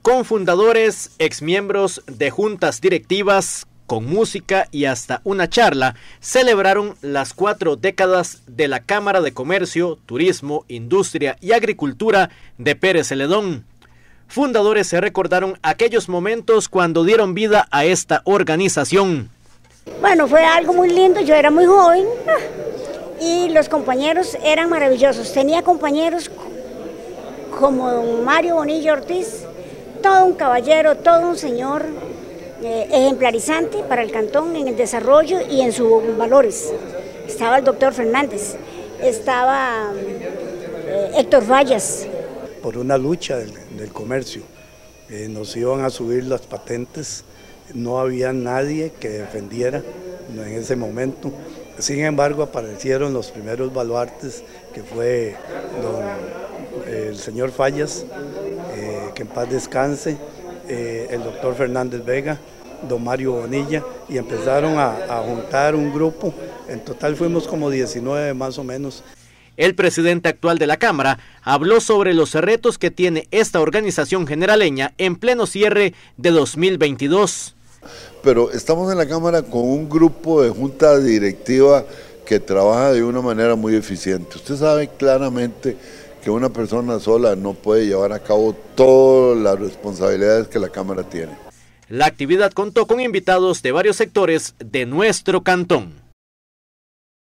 con fundadores, exmiembros de juntas directivas, con música y hasta una charla, celebraron las 4 décadas de la Cámara de Comercio, Turismo, Industria y Agricultura de Pérez Celedón. Fundadores se recordaron aquellos momentos cuando dieron vida a esta organización. Bueno, fue algo muy lindo, yo era muy joven y los compañeros eran maravillosos. Tenía compañeros como don Mario Bonilla Ortiz, todo un caballero, todo un señor ejemplarizante para el cantón en el desarrollo y en sus valores. Estaba el doctor Fernández, estaba Héctor Fallas. Por una lucha del comercio, nos iban a subir las patentes, no había nadie que defendiera en ese momento. Sin embargo, aparecieron los primeros baluartes, que fue el señor Fallas, que en paz descanse, el doctor Fernández Vega, don Mario Bonilla, y empezaron a juntar un grupo. En total fuimos como 19 más o menos. El presidente actual de la Cámara habló sobre los retos que tiene esta organización generaleña en pleno cierre de 2022. Pero estamos en la Cámara con un grupo de junta directiva que trabaja de una manera muy eficiente. Usted sabe claramente que una persona sola no puede llevar a cabo todas las responsabilidades que la Cámara tiene. La actividad contó con invitados de varios sectores de nuestro cantón.